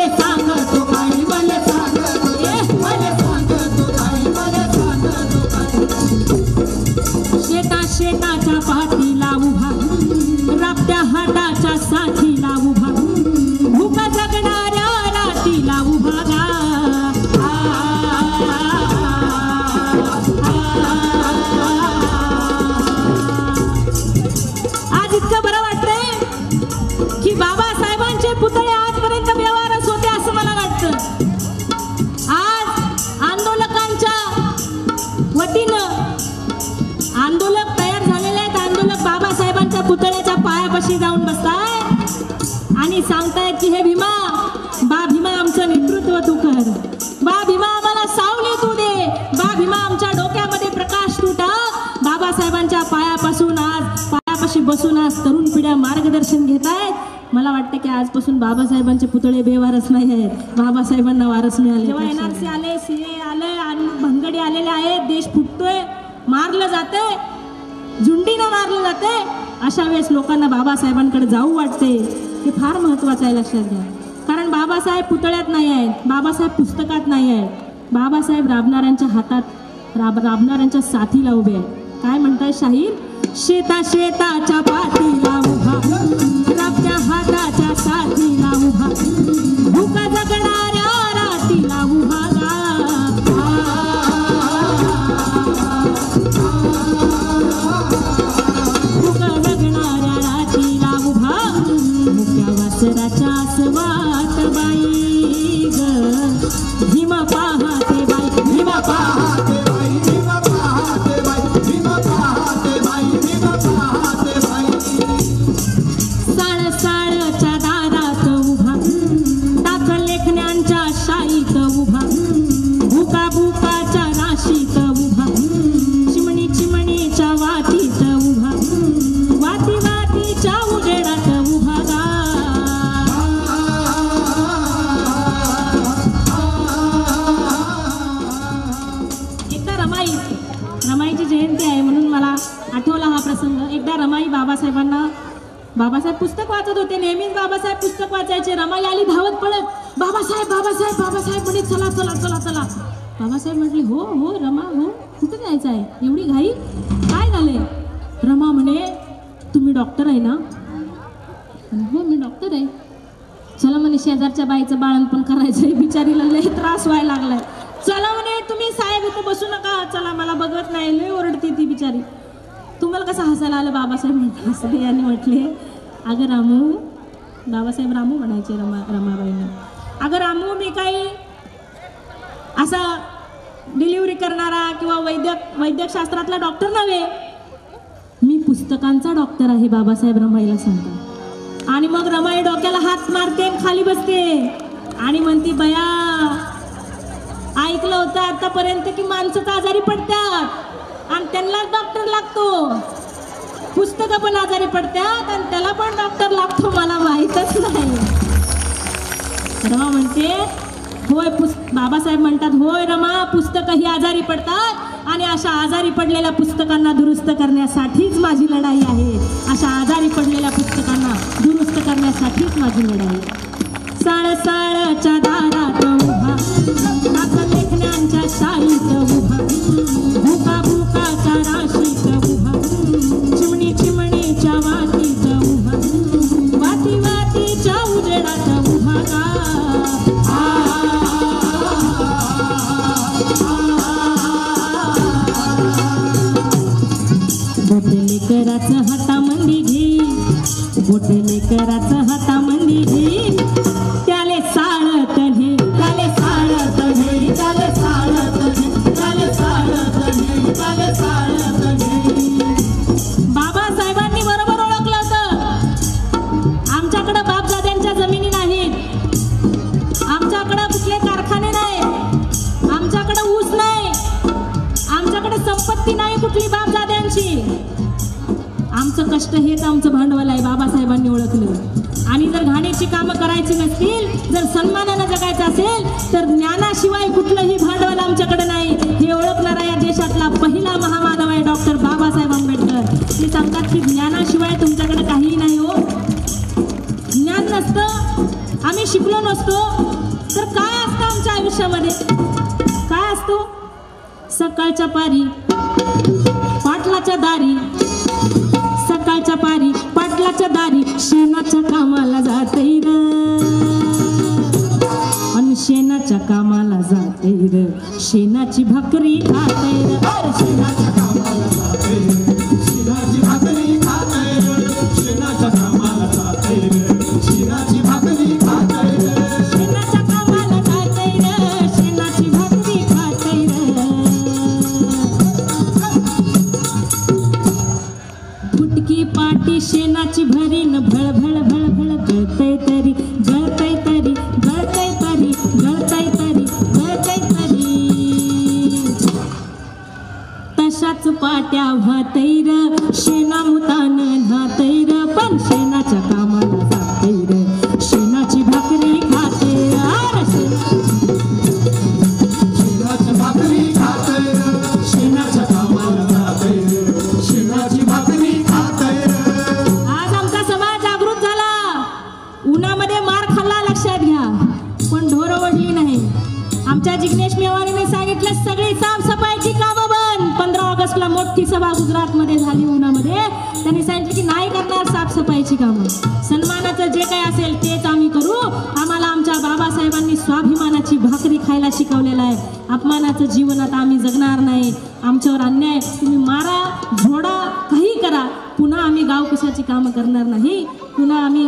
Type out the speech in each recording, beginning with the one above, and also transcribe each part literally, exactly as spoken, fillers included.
मले सांग तू काय मले सांग मले सांग तू काय मले सांग तू काय शेता शेताच्या पाठीला उभा राबत्या हाताच्या साथीला उभा भूका जगणाऱ्या रातीला उभा गा आज इतकं बरं वाटतंय की बाबासाहेबांचे पुतळे आजपर्यंत व्यवहारच होते असं मला वाटतं. आज आंदोलकांच्या वतीनं आंदोलक तयार झालेले आहेत. आंदोलक बाबासाहेबांच्या पुतळ्याच्या पायापाशी जाऊन बसताय आणि सांगतायत की हे भीमा बा भीमा आमचं नेतृत्व तू कर, बा भीमा आम्हाला सावली तू दे, बा भीमा आमच्या डोक्यामध्ये प्रकाश तू टाक. बाबासाहेबांच्या पायापासून आज पायापाशी बसून आज तरुण पिढ्या मार्गदर्शन घेत आहेत. मला वाटतं की आजपासून बाबासाहेबांचे पुतळे बेवारस नाही आहेत, बाबासाहेबांना वारस मिळाले. जेव्हा एनआरसी आले, सीए आले आणि भंगडी आलेले आहेत, देश फुटतोय, मारलं जातंय, झुंडीनं मारलं जाते, अशा वेळेस लोकांना बाबासाहेबांकडे जाऊ वाटते. हे फार महत्त्वाचं आहे, लक्षात घ्या. कारण बाबासाहेब पुतळ्यात नाही आहेत, बाबासाहेब पुस्तकात नाही आहेत, बाबासाहेब राबणाऱ्यांच्या हातात राब राबणाऱ्यांच्या साथीला उभे आहेत. काय म्हणताय शाहीर? शेता शेताच्या पाठीला उभा राबत्या हाताच्या साथीला उभा भूका जगणाऱ्या रातीला उभा भूका जगणाऱ्या रातीला उभा मुक्या वासराच्या स्वात बाई ग भीम पाहते बाई भीम पाहते बाई भीम पाहते बाई भीम पाहते बाई भीम पाहते बाई साळ साळच्या दारात उभा टाक लेखण्यांच्या शाईत उभा भुका भुकाच्या राशीत उभा चिमणी चिमणीच्या वाटीत उभा वाती वातीच्या उजेडात उभा गा एकदा रमाई रमाईची जयंती आहे म्हणून मला आठवला हा प्रसंग. एकदा रमाई बाबासाहेबांना बाबासाहेब पुस्तक वाचत होते, नेहमीच बाबासाहेब पुस्तक वाचायचे. रमाई आली धावत पळत, बाबासाहेब बाबासाहेब बाबासाहेब म्हणे चला चला चला चला. बाबासाहेब म्हटले हो हो रमा हो, कुठे जायचं आहे, एवढी घाई, काय झालंय? रमा म्हणे तुम्ही डॉक्टर आहे ना? हो मी डॉक्टर आहे. चला म्हणे शेजारच्या बाईचं बाळणपण करायचंय, बिचारीला लय त्रास व्हायला लागलाय. चला म्हणे तुम्ही साहेब इथं बसू नका, चला मला बघत नाही, लय ओरडते ती बिचारी. तुम्हाला कसं हसायला आलं? बाबासाहेब म्हटलं हसले आणि म्हटले अगं रामू, बाबासाहेब रामू म्हणायचे रमा रमाबाईंना, अगं रामू मी काही असा डिलिव्हरी करणारा किंवा वैद्यक वैद्यकशास्त्रातला डॉक्टर नव्हे, मी पुस्तकांचा डॉक्टर आहे, बाबासाहेब रमाईला सांगतात. आणि मग रमाई डोक्याला हात मारते, खाली बसते आणि म्हणते बया ऐकलं होतं आतापर्यंत की माणसं आजारी पडतात आणि त्यांनाच डॉक्टर लागतो, पुस्तकं पण आजारी पडतात आणि त्याला पण डॉक्टर लागतो, मला माहीतच नाही. रमा म्हणते होय, पुस्त बाबासाहेब म्हणतात होय रमा, पुस्तकंही आजारी पडतात आणि अशा आजारी पडलेल्या पुस्तकांना दुरुस्त करण्यासाठीच माझी लढाई आहे, अशा आजारी पडलेल्या पुस्तकांना दुरुस्त करण्यासाठीच माझी लढाई. साळ साळच्या दारात उभा टाक लेखण्यांच्या शाईत उभा भुका भुकाच्या राशीत उभा चिमणी चिमणीच्या वाटीत उभा वाती वातीच्या उजेडात उभा गा बोटले कराचं हातामंदी घे, बोटले कराचं हातामंदी घे, त्याले साळत घे, त्याले साळत घे, त्याले साळत घे, त्याले साळत घे, त्याले साळत घे. बाबासाहेबांनी बरोबर ओळखलं होतं, आमच्याकडे बापदाद्यांच्या जमिनी नाहीत, आमच्याकडे कुठले कारखाने नाहीत, आमच्याकडे ऊस नाही, आमच्याकडे संपत्ती नाही कुठली बापदाद्यांची, आमचं कष्ट हेच आमचं भांडवल आहे, बाबासाहेबांनी ओळखलं. आणि जर घाणीची कामं करायची नसतील, जर सन्मानानं जगायचं असेल तर ज्ञानाशिवाय कुठलंही भांडवल आमच्याकडे नाही, हे ओळखणारा या देशातला पहिला महामानव आहे डॉक्टर बाबासाहेब आंबेडकर. ते सांगतात की ज्ञानाशिवाय तुमच्याकडे काहीही नाही हो, ज्ञान नसतं आम्ही शिकलो नसतो तर काय असतं आमच्या आयुष्यामध्ये? काय असतो? सकाळच्या पारी पाटलाच्या दारी, सकाळच्या पारी पाटलाच्या दारी शेणाच्या कामाला जाते र, आणि शेणाच्या कामाला जाते र, शेणाची भाकरी खाते र, शेणाच्या कामाला जाते र, शेणाची भाकरी खाते र, शेणाच्या कामाला जाते र, शेणाची भाकरी खाते र, शेणाच्या कामाला जाते र, शेणाची भाकरी खाते र. फुटकी पाटी शेणाची भरीन भळ भळ भळ भळ गळतय तरी गळतय तरी गळतय तरी गळतय तरी गळतय तरी, तशाच पाट्या व्हातैर शेणामुतान न्हातैर, पण शेणाच्या कामाला जातैर, शेणाची भाकरी खातैर, शेणाची भाकरी खातैर, शेणाच्या कामाला जातैर, शेणाची भाकरी खातैर. आज आमचा समाज जागृत झाला. उन्हामध्ये मार खाल्ला लक्षात घ्या, पण ढोरं ओढली नाही. आमच्या जिग्नेश मेवानीने सांगितलं सगळी साफसफाईची कामं बंद. पंधरा ऑगस्टला मोठी सभा गुजरातमध्ये झाली उन्हामध्ये. त्यांनी सांगितलं की नाही करणार साफसफाईची कामं, सन्मानाचं जे काही असेल तेच आम्ही करू. आम्हाला आमच्या बाबासाहेबांनी स्वाभिमानाची भाकरी खायला शिकवलेलं आहे. अपमानाचं जीवन आता आम्ही जगणार नाही. आमच्यावर अन्याय तुम्ही मारा झोडा काही करा, पुन्हा आम्ही गाव कशाची कामं करणार नाही. पुन्हा आम्ही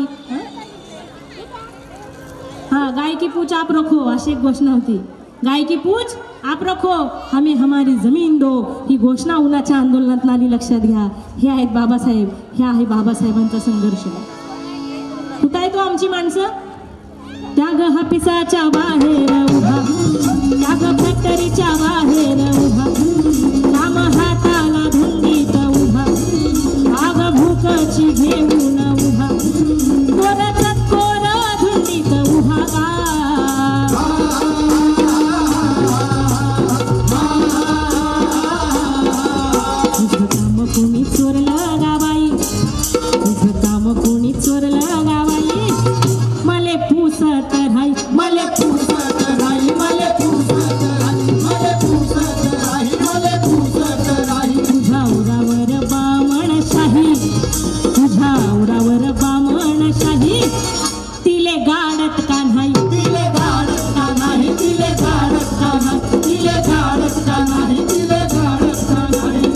हाँ गाय की पूछ आप रखो अशी एक घोषणा होती. गाय की पूछ आप रखो हमें हमारी जमीन दो, ही घोषणा उन्हाच्या आंदोलनात आली. लक्षात घ्या, हे आहेत बाबासाहेब, हे आहे बाबासाहेबांचा संघर्ष. कुठं आहे तो आमची माणसं? त्या ग हापिसाच्या बाहेर उभा, त्या ग फॅक्टरीच्या बाहेर उभा, काम हाताला धुंदीत उभा, आग भूकची घेऊन उभा, कोरच कोर धुंदीत उभा. तुझं काम कोणी चोरलं गावाई, तुझं काम कोणी चोरलं गावाई, मले पुसत राही, मले पुसत राही, मले पुसत राही, मले पुसत राही, मले पुसत राही. तुझ्या उरावर बामणशाही, तुझ्या उरावर बामणशाही, तिले गाडत का नाही, तिले गाडत का नाही, तिले गाडत का नाही, तिले गाडत का नाही, तिले गाडत का नाही.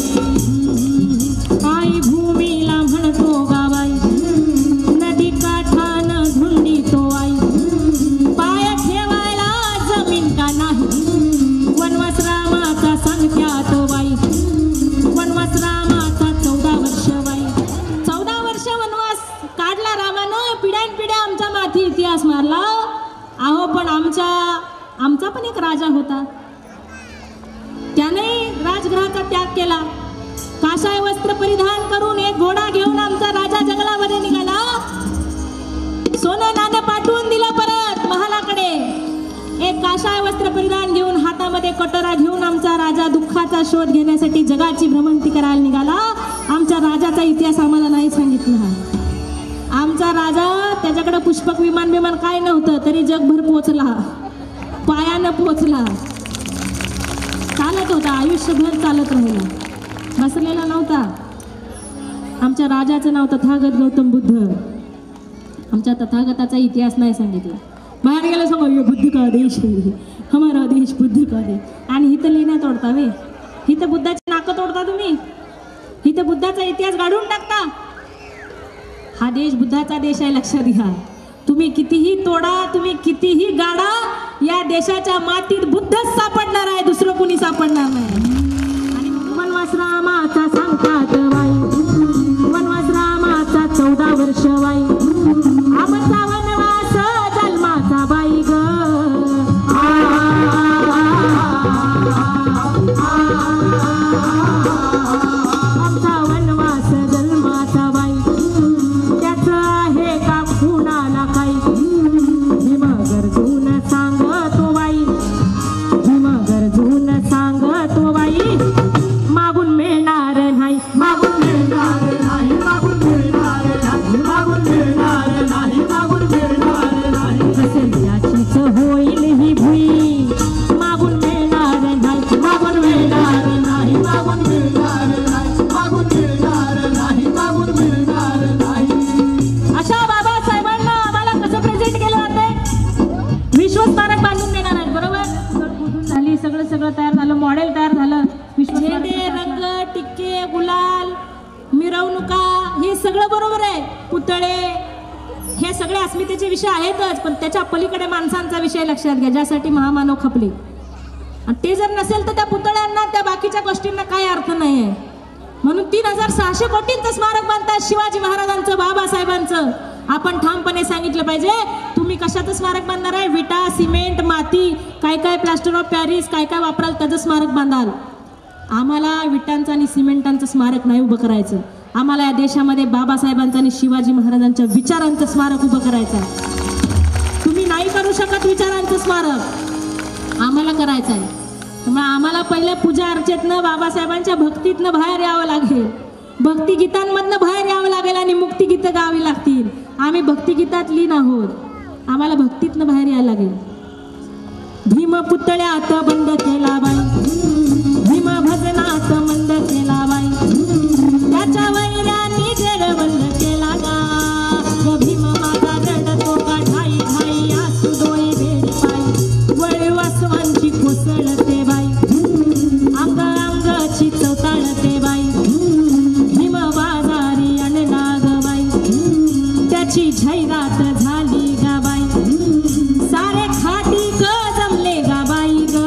आई भूमीला म्हणतो गावाई, नदी काठान धुंडी तो आई, पाय ठेवायला जमीन का नाही, वनवास रामाचा संख्या तो बाई, वनवास रामाचा चौदा वर्ष बाई. चौदा वर्ष वनवास काढला रामानं, पिढ्यान पिढ्या आमच्या माथी इतिहास मारला. अहो पण आमच्या आमचा पण एक राजा होता, त्याने राजगृहाचा त्याग केला. काशाय वस्त्र परिधान करून एक घोडा घेऊन आमचा राजा जंगलामध्ये निघाला. सोनं नाणं पाठवून दिलं परत महालाकडे. एक काशाय वस्त्र परिधान घेऊन हातामध्ये कटोरा घेऊन आमचा राजा दुःखाचा शोध घेण्यासाठी जगाची भ्रमंती करायला निघाला. आमच्या राजाचा इतिहास आम्हाला नाही सांगितला. आमचा राजा त्याच्याकडे पुष्पक विमान विमान काय नव्हतं, तरी जगभर पोचला, पायानं पोचला, चालत होता, आयुष्यभर चालत राहिला, बसलेला नव्हता. आमच्या राजाचं नाव तथागत गौतम बुद्ध. आमच्या तथागताचा इतिहास नाही सांगितला. बाहेर गेला सांगा ये बुद्ध का देश है, हमारा देश बुद्ध का देश. आणि इथं लेण्या तोडता वे, इथं बुद्धाची नाकं तोडता तुम्ही, इथं बुद्धाचा इतिहास गाडून टाकता. हा देश बुद्धाचा देश आहे, लक्षात घ्या. तुम्ही कितीही तोडा, तुम्ही कितीही गाडा, या देशाच्या मातीत बुद्धच सापडणार आहे, दुसरं कोणी सापडणार नाही. आणि वनवास रामाचा सांगतात बाई, वनवास रामाचा चौदा वर्ष बाई, आमचा वनवास जन्माचा बाई ग. आमचा वनवास जन्माचा बाई, त्याचं आहे काम कुणाला काही. भीम गरजून सांगतो बाई, भीम गरजून सांगतो बाई, मागून मिळणार नाही, मागून मिळणार नाही, मागून मिळणार नाही, मागून मिळणार नाही, मागून होईल ही भुई मागून मिळणार नाही मागून मिळणार नाही मागून मिळणार नाही मागून मिळणार नाही मागून मिळणार नाही. अशा बाबासाहेबांना आम्हाला कसं प्रेझेंट केलं जाते? विश्वस्मारक बांधून देणार आहेत. बरोबर झाली, सगळं सगळं तयार झालं, मॉडेल तयार झालं. रंग, टिक्के, गुलाल, मिरवणुका हे सगळं बरोबर आहे. पुतळे हे सगळे अस्मितेचे विषय आहेतच, पण त्याच्या पलीकडे माणसांचा विषय लक्षात घ्या, ज्यासाठी महामानव खपले. आणि ते जर नसेल तर त्या पुतळ्यांना, त्या बाकीच्या गोष्टींना काही अर्थ नाही आहे. म्हणून तीन हजार सहाशे कोटींचं स्मारक बांधतात शिवाजी महाराजांचं, बाबासाहेबांचं. आपण ठामपणे सांगितलं पाहिजे, तुम्ही कशाचं स्मारक बांधणार आहे? विटा, सिमेंट, माती, काय काय प्लास्टर ऑफ पॅरिस काय काय वापराल त्याचं स्मारक बांधाल. आम्हाला विटांचं आणि सिमेंटांचं स्मारक नाही उभं करायचं. आम्हाला या देशामध्ये बाबासाहेबांचं आणि शिवाजी महाराजांच्या विचारांचं स्मारक उभं करायचं आहे. तुम्ही नाही करू शकत विचारांचं स्मारक, आम्हाला करायचं आहे. त्यामुळे आम्हाला पहिल्या पूजा अर्चेतनं, बाबासाहेबांच्या भक्तीतनं बाहेर यावं लागेल. भक्तिगीतांमधनं बाहेर यावं लागेल आणि मुक्तिगीतं गावी लागतील. आम्ही भक्तिगीतात लीन आहोत, आम्हाला भक्तीतनं बाहेर यायला लागेल. भीम पुतळ्यात बंद केला बाई, भीम भजनात मंद केला बाई, त्याच्या वैऱ्यानी जेर बंद केला गा. भीम माझा रडतो का ठाई ठाई आसू डोळे बेडी पाई, वळी वासवांची कोसळते बाई, अंग अंगाची चवताळते बाई. भीम बाजारी आणला ग बाई, त्याची जाहिरात झाली गा बाई. सारे खाटी ग जमले गा बाई ग.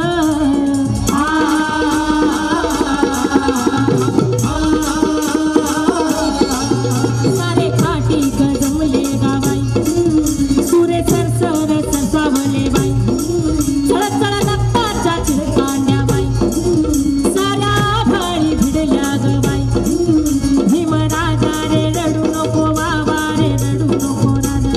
सारे खाटी ग जमले गा बाई, सुरे सरसर सरसावले बाई, चळत चळत रक्ताच्या चिरकांड्या बाई, साऱ्या भाळी भिडल्या ग बाई. भीम राजा रे रडू नको बाबा रे रडू नको राजा.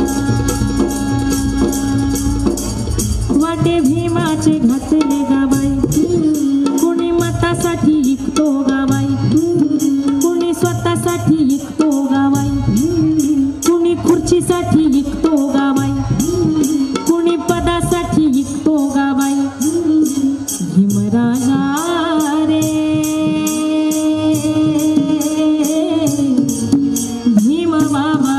वाटे भीमाचे घातले गा बाई, कुणी मतासाठी इकतो गा बाई, कुणी स्वतःसाठी इकतो गा बाई, कुणी खुर्चीसाठी इकतो गा बाई, कुणी पदासाठी इकतो गा बाई. भीमराजा रे भीम बाबा,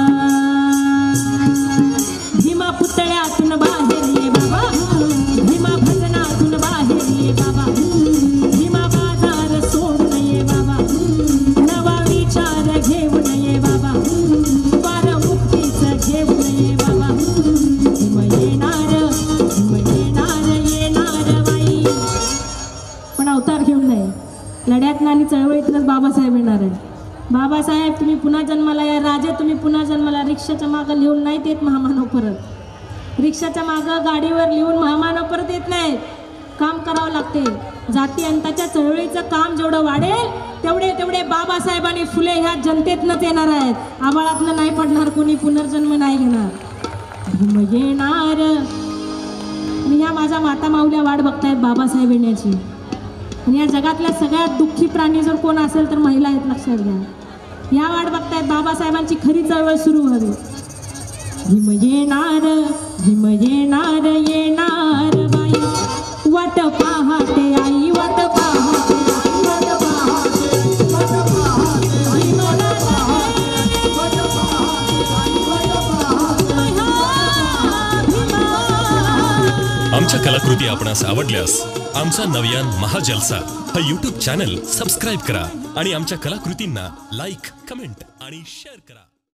भीमा पुतळ्यातून बाहेर ये बाबा, भीमा भजनातून बाहेर ये बाबा, भीमा बाजार सोडून ये बाबा, नवा विचार घेऊन ये बाबा, पार मुक्तीचं घेऊन ये बाबा. भीम येणार, भीम येणार, येणार बाई. पण अवतार घेऊन नाही, लढ्यातनं आणि चळवळीतनंच बाबासाहेब येणार आहे. बाबासाहेब तुम्ही पुन्हा जन्माला या, राजे तुम्ही पुन्हा जन्माला. रिक्षाच्या मागं लिहून नाहीत येत महामानव परत, रिक्षाच्या मागं गाडीवर लिहून महामानव परत येत नाहीत. काम करावं लागते. जाती अंताच्या चळवळीचं काम जेवढं वाढेल तेवढे तेवढे बाबासाहेब आणि फुले ह्या जनतेतनंच येणार आहेत. आबाळातनं नाही पडणार, कोणी पुनर्जन्म नाही घेणार. भीम येणार. आणि ह्या माझ्या माता माऊल्या वाट बघतायत बाबासाहेब येण्याची. आणि या जगातल्या सगळ्यात दुःखी प्राणी जर कोण असेल तर महिला आहेत, लक्षात घ्या. या वाट बघतायत बाबासाहेबांची खरी चळवळ सुरू व्हावी. भीम येणार, भीम येणार, येणार बाई, वाट पाहते आई, वाट पाहते आई, वाट पाहते, वाट पाहते आई, वाट पाहते, वाट पाहते आई, वाट पाहते. आमच्या कलाकृती आपणास आवडल्यास आमचा नव्यान महाजलसा हा यूट्यूब चॅनल सबस्क्राईब करा आणि आमच्या कलाकृतींना लाईक, कमेंट आणि शेअर करा.